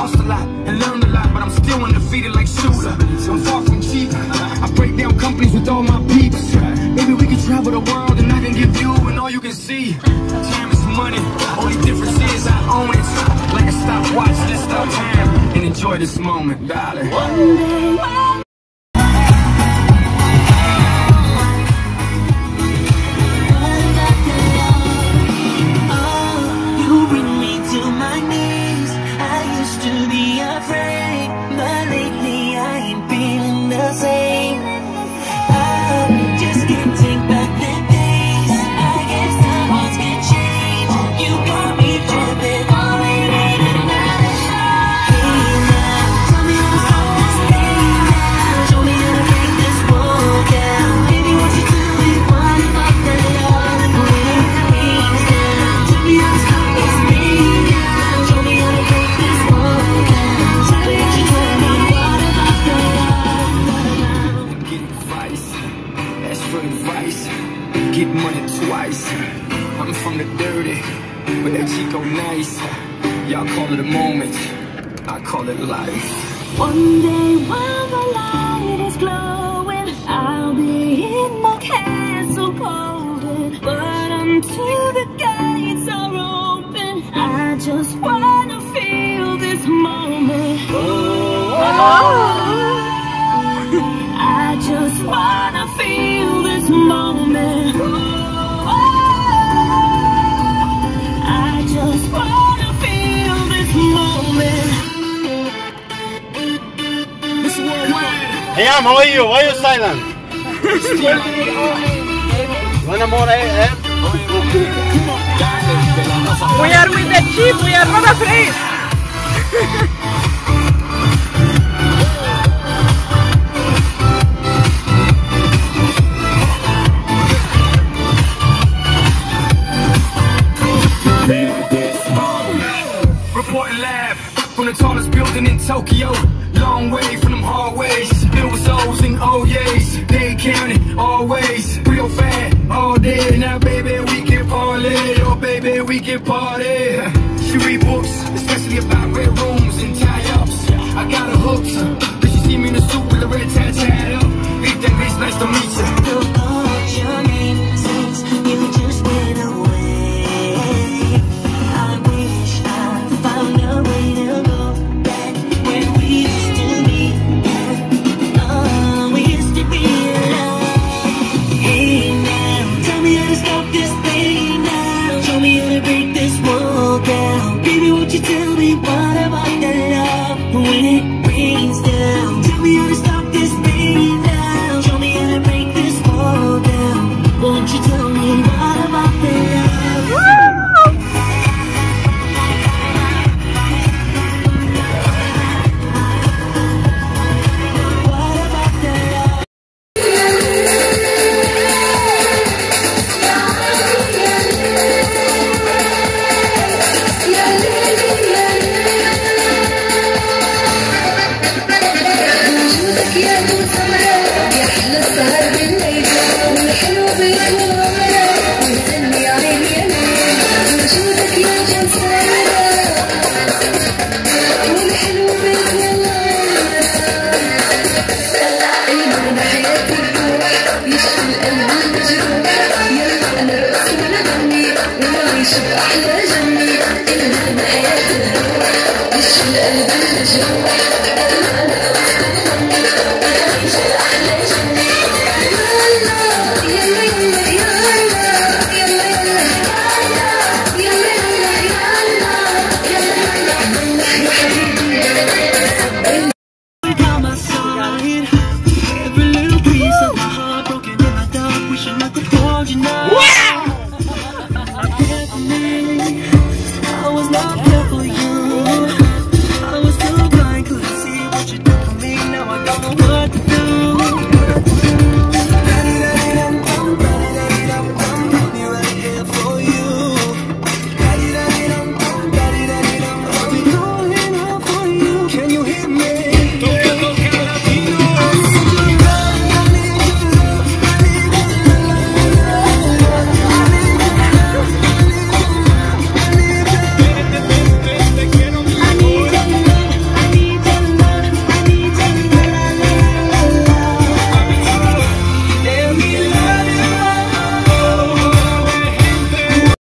lost a lot and learned a lot, but I'm still undefeated like Shooter. I'm far from cheap. I break down companies with all my peeps. Maybe we can travel the world and I can give you and all you can see. Time is money. Only difference is I own it. Like a stopwatch, let's stop time and enjoy this moment, darling. One day, get money twice. I'm from the dirty, but that Chico nice. Y'all call it a moment, I call it life. One day while the light is glowing, I'll be in my castle golden. But until the gates are open, I just wanna feel this moment. I just wanna feel this moment. I just wanna feel this moment. Hey, how are you? Why are you silent? Wanna more air? We are with the chief, we are not afraid. Reporting live from the tallest building in Tokyo. Long way from them hallways, filled with souls and oh yeas. They counting always, real fat all day. Now baby we can parlay, oh baby we can party. She read books, especially about red rooms and tie-ups. I got her hooked, cause she see me in a suit with a red tie tied up. Hey, that bitch, nice to meet you.